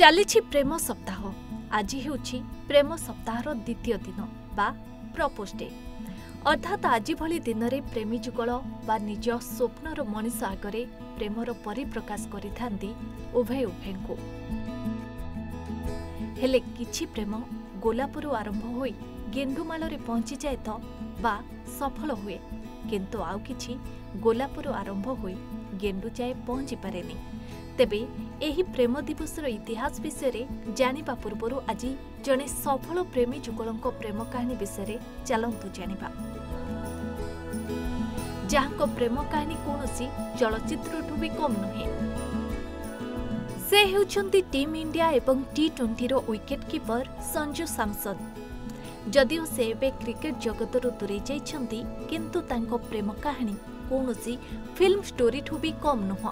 चली प्रेम सप्ताह आज हेउछि प्रेम सप्ताहर द्वितीय दिन बा प्रपोज डे अर्थात आज भली दिन में प्रेमी जुगल बा निज स्वप्नर मनीष आगरे प्रेमर परिप्रकाश करिथांती उभय उभय को हेले किछि प्रेम गोलापुर आरंभ होई गेंडुमाल रे पहुंची जाए तो बा सफल हुए किंतु आउ किछि गोलापुर आरंभ होई गेंडु जाए पहुंची पारेनी। तेबे एही प्रेम दिवसर इतिहास विषय जानिबा पूर्वरु आज जने सफल प्रेमी जुगलंक प्रेम कहानी विषय चलंतु जानिबा जहांको प्रेम कहानी कोनोसी चलचित्रठु भी कम नुहे। से हेउछंती टीम इंडिया एवं टी20 रो विकेट कीपर संजू सैमसन। जदिओ से एबे क्रिकेट जगतरु दूरे जाइछंती किंतु तांको प्रेम कहानी कोनोसी फिल्म स्टोरीठु भी कम नुह।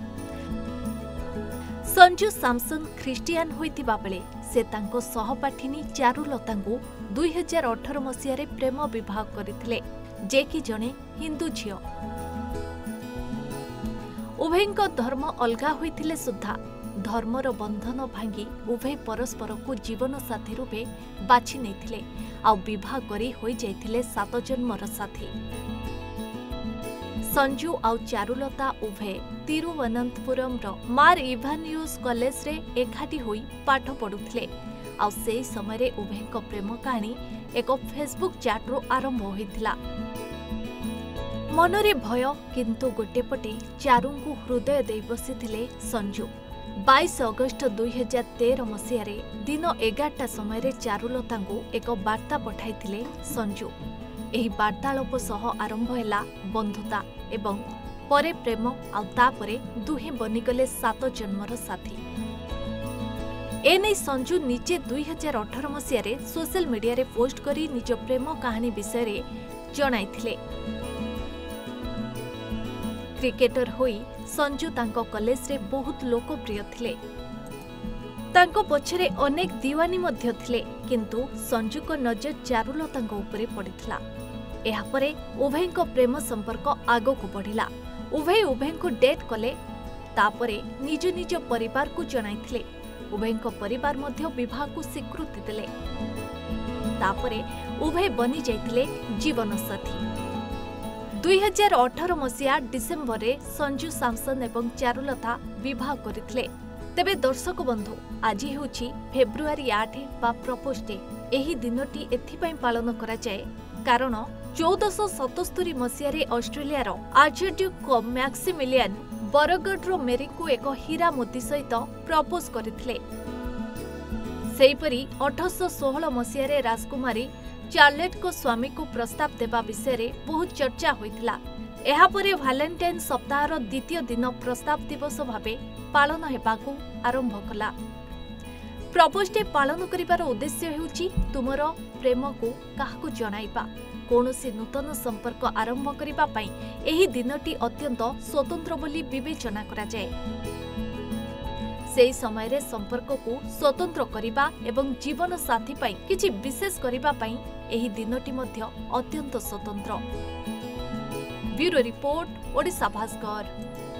संजू सैमसन ख्रिस्टियान होइतिबा बेले से तांको सहपाठिनी चारुलतांगु 2018 मसिया रे प्रेम विवाह करथिले जे कि जणे हिंदू झियो। उभयଙ୍କ धर्म अलगा होइथिले सुद्धा धर्मर बंधन भांगी उभय परस्पर को जीवन साथी रूपे बाछि नेथिले आ विवाह करी होई जाइथिले 7 जन्मर साथी। संजू आउ चारुलता उभय तिरुवनंतपुरम रो मार इभानियोस कॉलेज रे एकाठी होई पाठ पढुथिले आ सेही समय रे उभयଙ୍କ प्रेम कहानी एक फेसबुक चैट रो आरंभ होइथिला। मनरे भय किंतु गोटे पटे चारुंकु हृदय दे बसिथिले संजू। 22 अगस्त 2013 मसिया रे दिन 11टा समय रे चारुलतांगु एक वार्ता पठाइथिले संजू। एही वार्तालाप सह आरंभ हैला बंधुता एवं परे प्रेम आ तापरे दुहे बनिगले 7 जन्मर साथी। एने संजू निजे 2018 मसिया रे सोशल मीडिया रे पोस्ट करी निज प्रेम कहानी विषय रे जणाइथिले। क्रिकेटर होई संजू तांको कॉलेज रे बहुत लोकप्रिय थिले। तांको पछरे अनेक दीवानी मध्य थिले किंतु संजू को नजर चारुलतांको उपरे पड़िथिला। एहा परे उभयଙ୍କ प्रेम संपर्क आगो को बढ़िला। उभयଙ୍କୁ डेट कले तापरे निज निज परिवार को जणाइथिले। उभयଙ୍କ परिवार मध्य विवाह को स्वीकृति देले। तापरे उभय बनी जाइथिले जीवन साथी। 2018 मसिया डिसेम्बर रे संजू सैमसन एवं चारुलता विवाह करथिले। तेबे दर्शक बंधु आज हेउछि फेब्रुआरी 8 बा प्रपोज डे। एही दिनटी एथिपई पालन करा जाय कारण 1477 मसिया रे ऑस्ट्रेलिया रो आर्चड्यूक मैक्सिमिलियन बरगढ़ रो मेरी को एक हीरा मोती सहित प्रपोज करथिले। सेहीपरि 1816 मसिया रे राजकुमारी चार्लेट को स्वामी को प्रस्ताव देवा विषय रे बहुत चर्चा होइथिला। एहा परे वैलेंटाइन सप्ताहर द्वितीय दिन प्रस्ताव दिवस भावे पालन हेबाकू आरंभ कला। प्रपोज डे पालन करिवार उद्देश्य हेउछि तुमर प्रेम को काहाकू जणाइबा। कोनोसी नूतन संपर्क आरंभ करिबा पई एही दिनटी अत्यंत स्वतंत्र बोली विवेचना करा जाय। सेही समय रे संपर्क को स्वतंत्र करिबा एवं जीवन साथी पई किछि विशेष करिबा पई एही दिनटी मध्य अत्यंत स्वतंत्र। Bureau report Odisha Bhaskar.